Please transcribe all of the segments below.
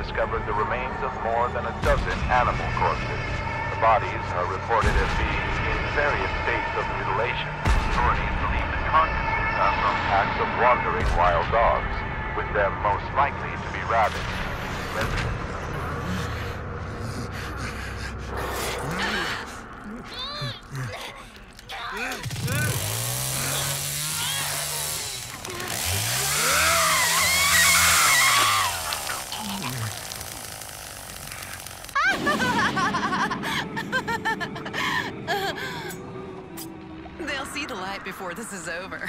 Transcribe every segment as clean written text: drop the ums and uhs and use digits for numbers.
discovered the remains of more than a dozen animal corpses. The bodies are reported as being in various states of mutilation. Authorities believe the carcasses are from packs of wandering wild dogs, with them most likely to be rabid. Residents They'll see the light before this is over.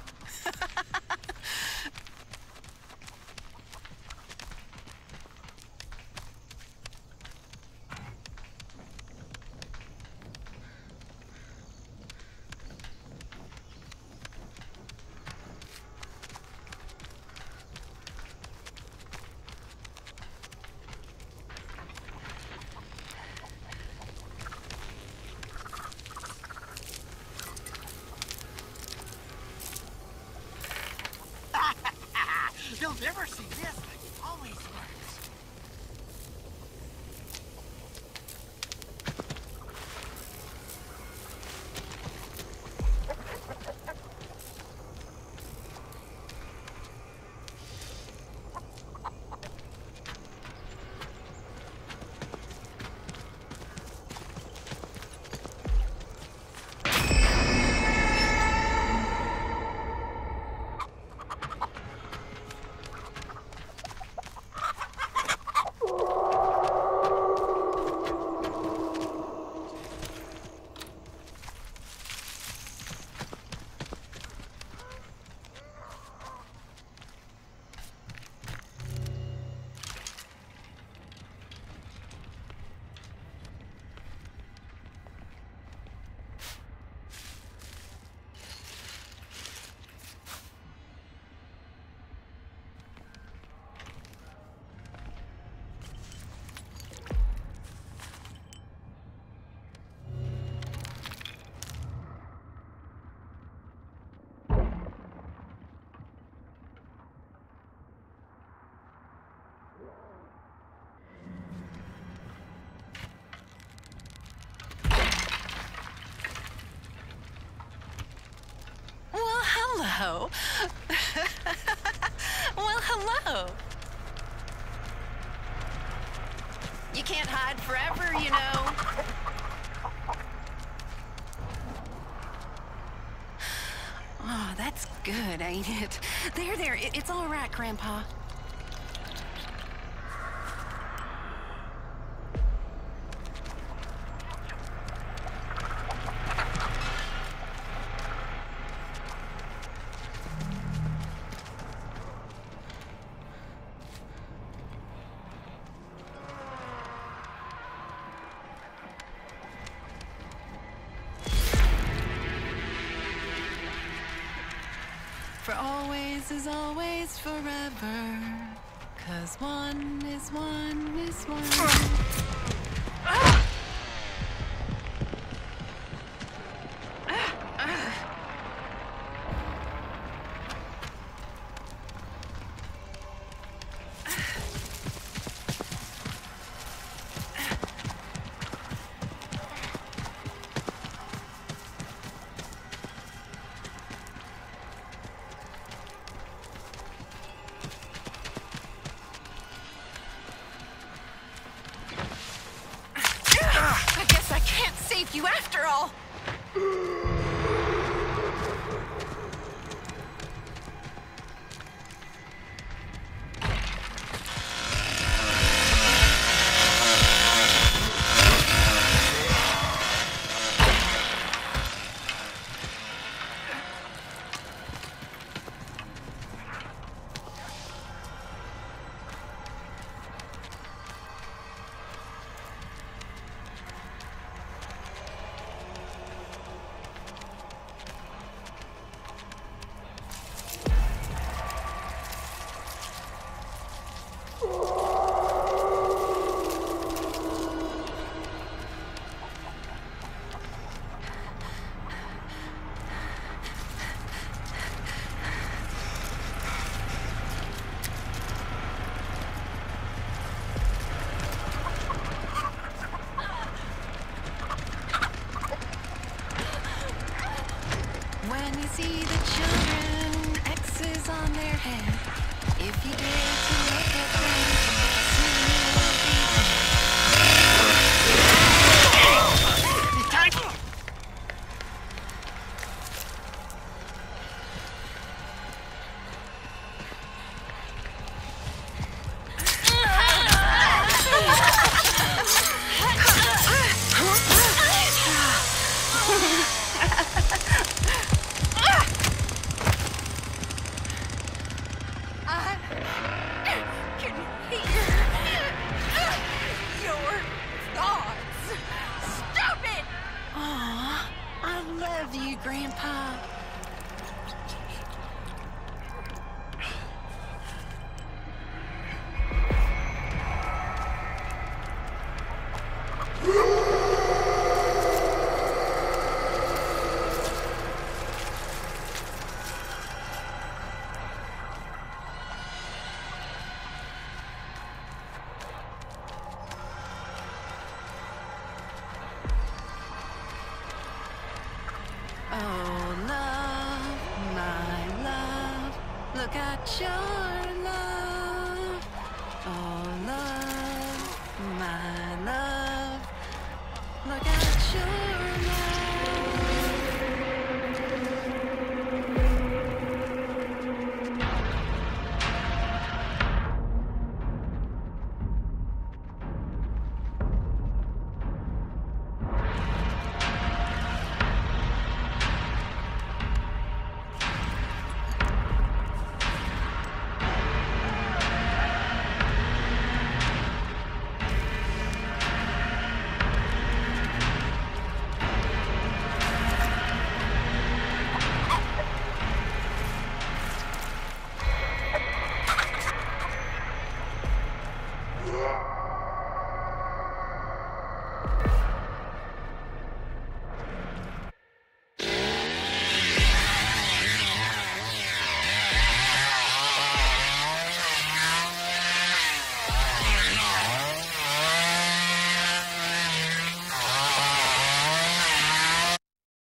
You'll never see this. It always works. Hello. Well, hello. You can't hide forever, you know. Oh, that's good, ain't it? There, it's all right, Grandpa. For always is always forever, 'cause one is one is one. I guess I can't save you after all. John.